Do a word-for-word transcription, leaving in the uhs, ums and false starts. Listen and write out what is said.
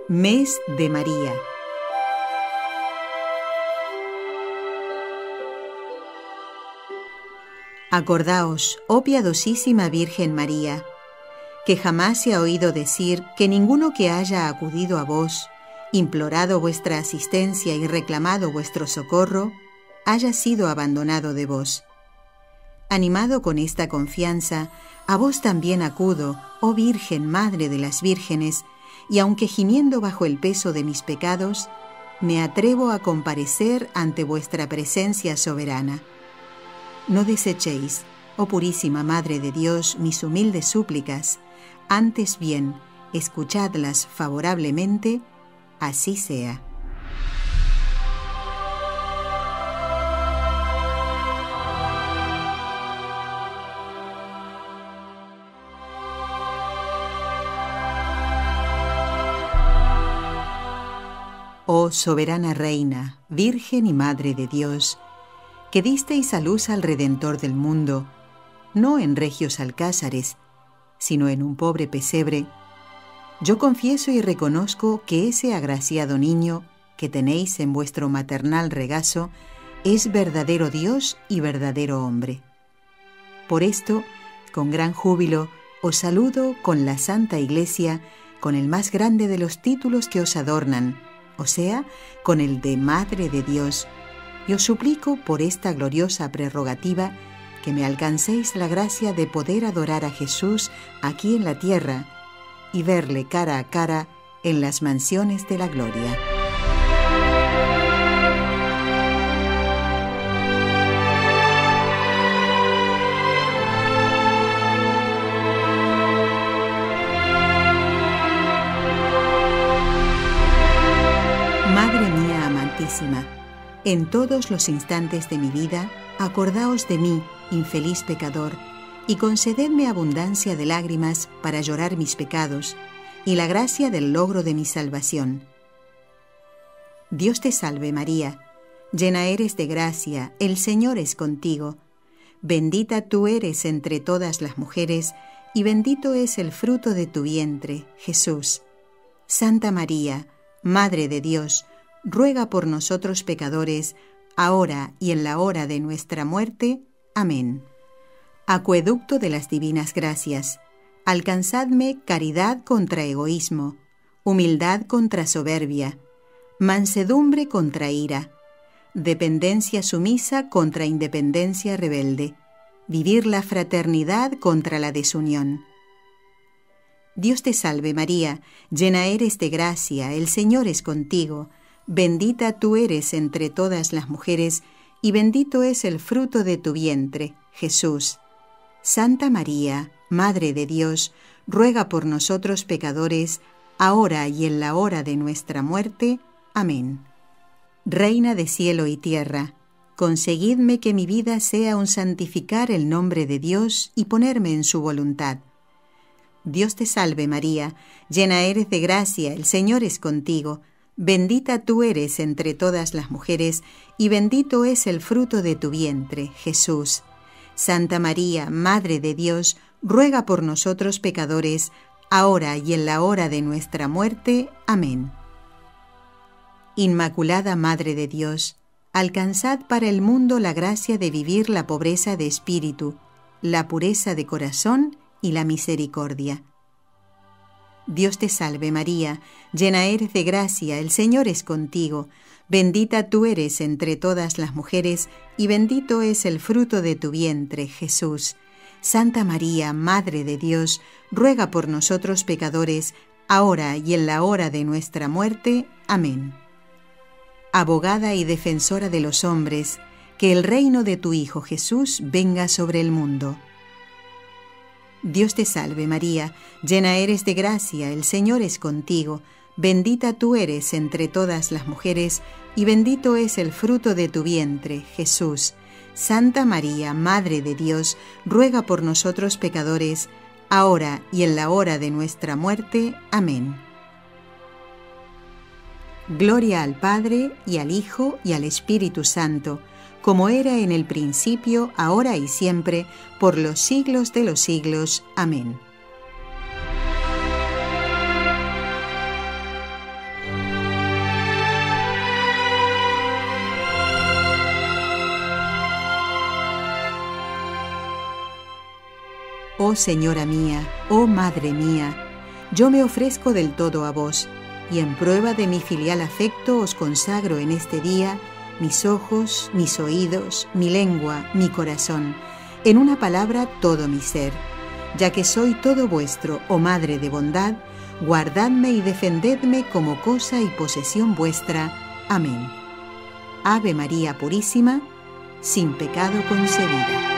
Mes de María. Acordaos, oh piadosísima Virgen María, que jamás se ha oído decir que ninguno que haya acudido a vos, implorado vuestra asistencia y reclamado vuestro socorro, haya sido abandonado de vos. Animado con esta confianza, a vos también acudo, oh Virgen Madre de las Vírgenes, y aunque gimiendo bajo el peso de mis pecados, me atrevo a comparecer ante vuestra presencia soberana. No desechéis, oh purísima Madre de Dios, mis humildes súplicas, antes bien, escuchadlas favorablemente, así sea. Oh soberana Reina, Virgen y Madre de Dios, que disteis a luz al Redentor del mundo, no en regios alcázares, sino en un pobre pesebre, yo confieso y reconozco que ese agraciado niño que tenéis en vuestro maternal regazo es verdadero Dios y verdadero hombre. Por esto, con gran júbilo, os saludo con la Santa Iglesia, con el más grande de los títulos que os adornan, o sea, con el de Madre de Dios, y os suplico por esta gloriosa prerrogativa que me alcancéis la gracia de poder adorar a Jesús aquí en la tierra y verle cara a cara en las mansiones de la gloria. Madre mía amantísima, en todos los instantes de mi vida, acordaos de mí, infeliz pecador, y concededme abundancia de lágrimas para llorar mis pecados, y la gracia del logro de mi salvación. Dios te salve María, llena eres de gracia, el Señor es contigo. Bendita tú eres entre todas las mujeres, y bendito es el fruto de tu vientre, Jesús. Santa María, Madre de Dios, ruega por nosotros pecadores, ahora y en la hora de nuestra muerte. Amén. Acueducto de las divinas gracias, alcanzadme caridad contra egoísmo, humildad contra soberbia, mansedumbre contra ira, dependencia sumisa contra independencia rebelde, vivir la fraternidad contra la desunión. Dios te salve María, llena eres de gracia, el Señor es contigo, bendita tú eres entre todas las mujeres, y bendito es el fruto de tu vientre, Jesús. Santa María, Madre de Dios, ruega por nosotros pecadores, ahora y en la hora de nuestra muerte. Amén. Reina de cielo y tierra, conseguidme que mi vida sea un santificar el nombre de Dios y ponerme en su voluntad. Dios te salve María, llena eres de gracia, el Señor es contigo, bendita tú eres entre todas las mujeres, y bendito es el fruto de tu vientre, Jesús. Santa María, Madre de Dios, ruega por nosotros pecadores, ahora y en la hora de nuestra muerte. Amén. Inmaculada Madre de Dios, alcanzad para el mundo la gracia de vivir la pobreza de espíritu, la pureza de corazón y la misericordia. Dios te salve María, llena eres de gracia, el Señor es contigo, bendita tú eres entre todas las mujeres, y bendito es el fruto de tu vientre, Jesús. Santa María, Madre de Dios, ruega por nosotros pecadores, ahora y en la hora de nuestra muerte. Amén. Abogada y defensora de los hombres, que el reino de tu Hijo Jesús venga sobre el mundo. Dios te salve María, llena eres de gracia, el Señor es contigo, bendita tú eres entre todas las mujeres, y bendito es el fruto de tu vientre, Jesús. Santa María, Madre de Dios, ruega por nosotros pecadores, ahora y en la hora de nuestra muerte. Amén. Gloria al Padre, y al Hijo, y al Espíritu Santo, como era en el principio, ahora y siempre, por los siglos de los siglos. Amén. Oh Señora mía, oh Madre mía, yo me ofrezco del todo a vos, y en prueba de mi filial afecto os consagro en este día mis ojos, mis oídos, mi lengua, mi corazón, en una palabra todo mi ser. Ya que soy todo vuestro, oh Madre de bondad, guardadme y defendedme como cosa y posesión vuestra. Amén. Ave María Purísima, sin pecado concebida.